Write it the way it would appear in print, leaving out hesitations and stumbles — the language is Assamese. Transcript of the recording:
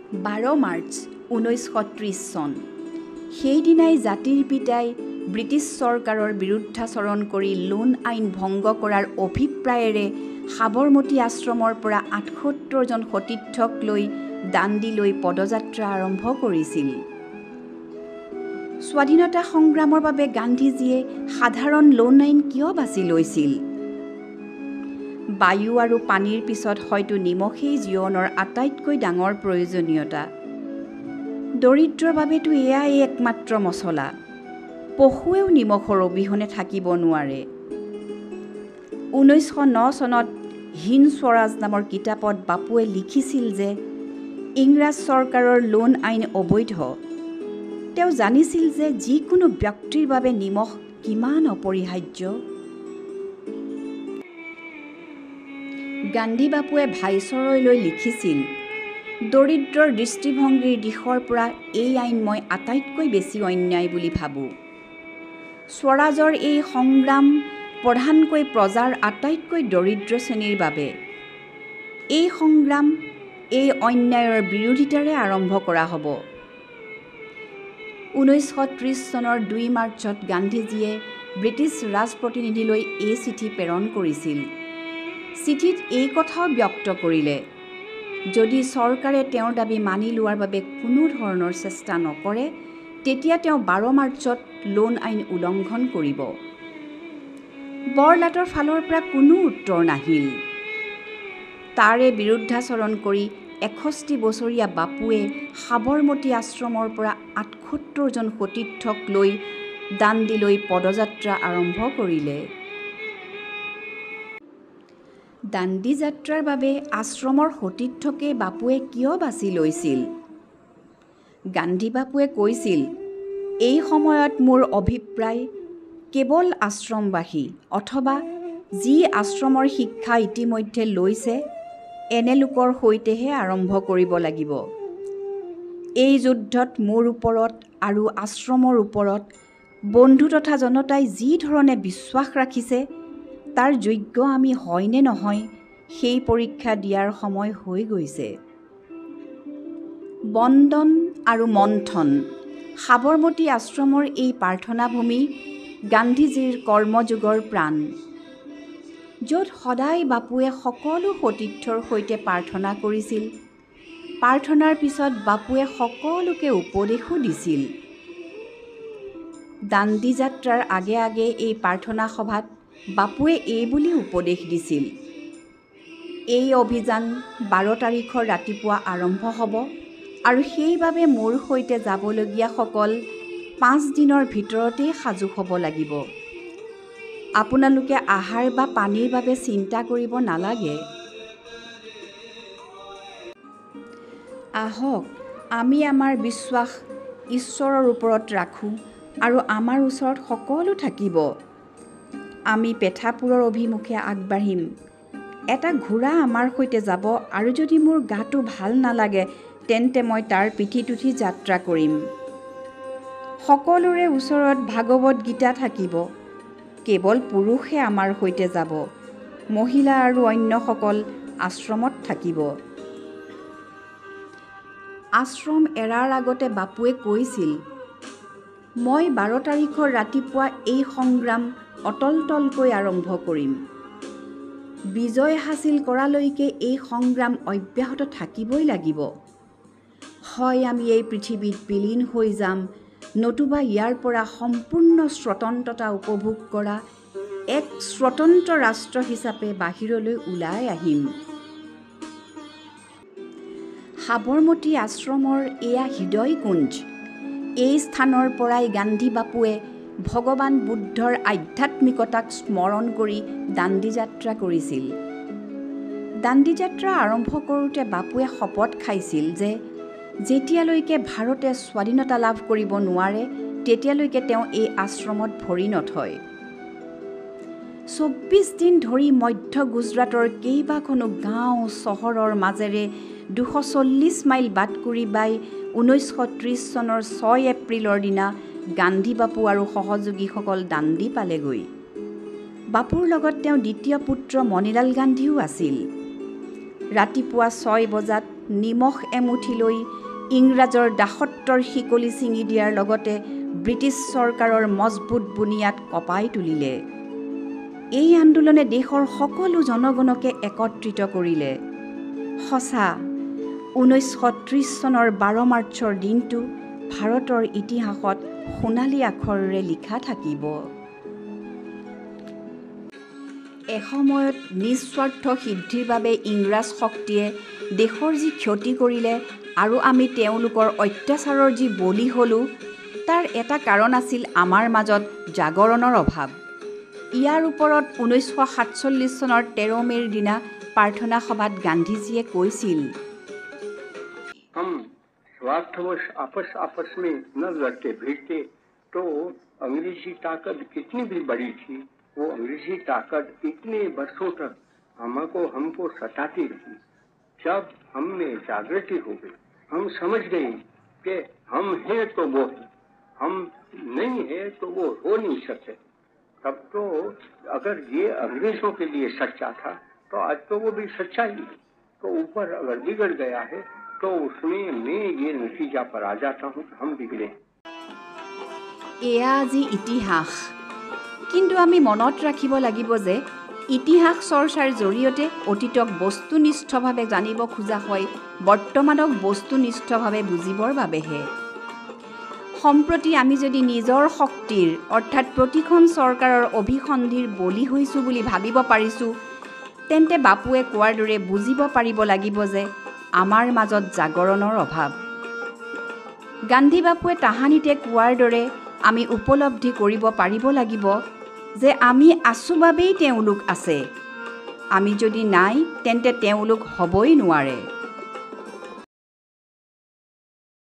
12 মাৰ্চ 1930 চন। সেইদিনাই জাতিৰ পিতাই ব্ৰিটিছ চৰকাৰৰ বিৰুদ্ধাচৰণ কৰি লোন আইন ভংগ কৰাৰ অভিপ্ৰায়েৰে সাবৰমতী আশ্ৰমৰ পৰা 78 জন সতীৰ্থক লৈ দাণ্ডিলৈ পদযাত্ৰা আৰম্ভ কৰিছিল। স্বাধীনতা সংগ্ৰামৰ বাবে গান্ধীজীয়ে সাধাৰণ লোন আইন কিয় বাছি লৈছিল? বায়ু আৰু পানীৰ পিছত হয়তো নিমখেই জীৱনৰ আটাইতকৈ ডাঙৰ প্ৰয়োজনীয়তা। দৰিদ্ৰৰ বাবেতো এয়াই একমাত্ৰ মছলা। পশুৱেও নিমখৰ অবিহনে থাকিব নোৱাৰে। 1909 চনত হিন্দ স্বৰাজ নামৰ কিতাপত বাপুৱে লিখিছিল যে ইংৰাজ চৰকাৰৰ লোন আইন অবৈধ। তেওঁ জানিছিল যে যিকোনো ব্যক্তিৰ বাবে নিমখ কিমান অপৰিহাৰ্য। গান্ধী বাপুৱে ভাইচৰয়লৈ লিখিছিল, দৰিদ্ৰৰ দৃষ্টিভংগীৰ দিশৰ পৰা এই আইন মই আটাইতকৈ বেছি অন্যায় বুলি ভাবোঁ। স্বৰাজৰ এই সংগ্ৰাম প্ৰধানকৈ প্ৰজাৰ আটাইতকৈ দৰিদ্ৰ শ্ৰেণীৰ বাবে। এই সংগ্ৰাম এই অন্যায়ৰ বিৰোধিতাৰে আৰম্ভ কৰা হ'ব। 1930 চনৰ 2 মাৰ্চত গান্ধীজীয়ে ব্ৰিটিছ ৰাজপ্ৰতিনিধিলৈ এই চিঠি প্ৰেৰণ কৰিছিল। চিঠিত এই কথাও ব্যক্ত কৰিলে, যদি চৰকাৰে তেওঁৰ দাবী মানি লোৱাৰ বাবে কোনো ধৰণৰ চেষ্টা নকৰে, তেতিয়া তেওঁ 12 মাৰ্চত লোন আইন উলংঘন কৰিব। বৰলাটৰ ফালৰ পৰা কোনো উত্তৰ নাহিল। তাৰে বিৰুদ্ধাচৰণ কৰি 61 বছৰীয়া বাপুৱে সাবৰমতী আশ্ৰমৰ পৰা 78 জন সতীৰ্থক লৈ দাণ্ডিলৈ পদযাত্ৰা আৰম্ভ কৰিলে। দাণ্ডি যাত্ৰাৰ বাবে আশ্ৰমৰ সতীৰ্থকে বাপুৱে কিয় বাছি লৈছিল? গান্ধী বাপুৱে কৈছিল, এই সময়ত মোৰ অভিপ্ৰায় কেৱল আশ্ৰমবাসী অথবা যি আশ্ৰমৰ শিক্ষা ইতিমধ্যে লৈছে এনে লোকৰ সৈতেহে আৰম্ভ কৰিব লাগিব। এই যুদ্ধত মোৰ ওপৰত আৰু আশ্ৰমৰ ওপৰত বন্ধু তথা জনতাই যি ধৰণে বিশ্বাস ৰাখিছে তাৰ যোগ্য আমি হয়নে নহয় সেই পৰীক্ষা দিয়াৰ সময় হৈ গৈছে। বন্দন আৰু মন্থন সাবৰমতী আশ্ৰমৰ এই প্ৰাৰ্থনাভূমি গান্ধীজীৰ কৰ্মযোগৰ প্ৰাণ, য'ত সদায় বাপুৱে সকলো সতীৰ্থৰ সৈতে প্ৰাৰ্থনা কৰিছিল। প্ৰাৰ্থনাৰ পিছত বাপুৱে সকলোকে উপদেশো দিছিল। দাণ্ডি যাত্ৰাৰ আগে আগে এই প্ৰাৰ্থনা সভাত বাপুৱে এই বুলি উপদেশ দিছিল, এই অভিযান 12 তাৰিখৰ ৰাতিপুৱা আৰম্ভ হ'ব আৰু সেইবাবে মোৰ সৈতে যাবলগীয়াসকল 5 দিনৰ ভিতৰতেই সাজু হ'ব লাগিব। আপোনালোকে আহাৰ বা পানীৰ বাবে চিন্তা কৰিব নালাগে। আহক আমি আমাৰ বিশ্বাস ঈশ্বৰৰ ওপৰত ৰাখোঁ আৰু আমাৰ ওচৰত সকলো থাকিব। আমি পেঠাপুৰৰ অভিমুখে আগবাঢ়িম। এটা ঘোঁৰা আমাৰ সৈতে যাব আৰু যদি মোৰ গাটো ভাল নালাগে তেন্তে মই তাৰ পিঠিত উঠি যাত্ৰা কৰিম। সকলোৰে ওচৰত ভাগৱত গীতা থাকিব। কেৱল পুৰুষে আমাৰ সৈতে যাব, মহিলা আৰু অন্যসকল আশ্ৰমত থাকিব। আশ্ৰম এৰাৰ আগতে বাপুৱে কৈছিল, মই 12 তাৰিখৰ ৰাতিপুৱা এই সংগ্ৰাম অতলতলকৈ আৰম্ভ কৰিম। বিজয় হাচিল কৰালৈকে এই সংগ্ৰাম অব্যাহত থাকিবই লাগিব। হয় আমি এই পৃথিৱীত বিলীন হৈ যাম, নতুবা ইয়াৰ পৰা সম্পূৰ্ণ স্বতন্ত্ৰতা উপভোগ কৰা এক স্বতন্ত্ৰ ৰাষ্ট্ৰ হিচাপে বাহিৰলৈ ওলাই আহিম। সাবৰমতী আশ্ৰমৰ এয়া হৃদয়কুঞ্জ। এই স্থানৰ পৰাই গান্ধী বাপুৱে ভগৱান বুদ্ধৰ আধ্যাত্মিকতাক স্মৰণ কৰি দাণ্ডি যাত্ৰা কৰিছিল। দাণ্ডি যাত্ৰা আৰম্ভ কৰোঁতে বাপুৱে শপত খাইছিল যে যেতিয়ালৈকে ভাৰতে স্বাধীনতা লাভ কৰিব নোৱাৰে তেতিয়ালৈকে তেওঁ এই আশ্ৰমত ভৰি নথয়। 24 দিন ধৰি মধ্য গুজৰাটৰ কেইবাখনো গাঁও চহৰৰ মাজেৰে 240 মাইল বাটকুৰি বাই 1930 চনৰ 6 এপ্ৰিলৰ দিনা গান্ধী বাপু আৰু সহযোগীসকল দাণ্ডি পালেগৈ। বাপুৰ লগত তেওঁ দ্বিতীয় পুত্ৰ মণিলাল গান্ধীও আছিল। ৰাতিপুৱা 6 বজাত নিমখ এমুঠি লৈ ইংৰাজৰ দাসত্বৰ শিকলি ছিঙি দিয়াৰ লগতে ব্ৰিটিছ চৰকাৰৰ মজবুত বুনিয়াদ কঁপাই তুলিলে। এই আন্দোলনে দেশৰ সকলো জনগণকে একত্ৰিত কৰিলে। সঁচা, 1930 চনৰ 12 মাৰ্চৰ দিনটো ভাৰতৰ ইতিহাসত সোণালী আখৰেৰে লিখা থাকিব। এসময়ত নিস্বাৰ্থ সিদ্ধিৰ বাবে ইংৰাজ শক্তিয়ে দেশৰ যি ক্ষতি কৰিলে আৰু আমি তেওঁলোকৰ অত্যাচাৰৰ যি বলি হ'লোঁ, তাৰ এটা কাৰণ আছিল আমাৰ মাজত জাগৰণৰ অভাৱ। ইয়াৰ ওপৰত 1947 চনৰ 13 মে'ৰ দিনা প্ৰাৰ্থনা সভাত গান্ধীজীয়ে কৈছিল, हम स्वार्थवश आपस में न लड़ते भिड़ते तो अंग्रेजी ताकत कितनी भी बड़ी थी, वो अंग्रेजी ताकत इतने वर्षों तक हमको सताती रही। जब हम में जागृति हो गई, हम समझ गए कि हम हैं तो वो है, हम नहीं है तो वो हो नहीं सकते। तब तो अगर ये अंग्रेजों के लिए सच्चा था तो आज तो वो भी सच्चा ही है। तो ऊपर अगर बिगड़ गया है तो उसमें मैं ये नतीजा पर आ जाता हूँ कि हम बिगड़े। এয়া আজি ইতিহাস। কিন্তু আমি মনত ৰাখিব লাগিব যে ইতিহাস চৰ্চাৰ জৰিয়তে অতীতক বস্তুনিষ্ঠভাৱে জানিব খোজা হয় বৰ্তমানক বস্তুনিষ্ঠভাৱে বুজিবৰ বাবেহে। সম্প্ৰতি আমি যদি নিজৰ শক্তিৰ অৰ্থাৎ প্ৰতিখন চৰকাৰৰ অভিসন্ধিৰ বলি হৈছোঁ বুলি ভাবিব পাৰিছোঁ, তেন্তে বাপুৱে কোৱাৰ দৰে বুজিব পাৰিব লাগিব যে আমাৰ মাজত জাগৰণৰ অভাৱ। গান্ধী বাপুৱে তাহানিতে কোৱাৰ দৰে আমি উপলব্ধি কৰিব পাৰিব লাগিব যে আমি আছোঁ বাবেই তেওঁলোক আছে। আমি যদি নাই তেন্তে তেওঁলোক হ'বই নোৱাৰে।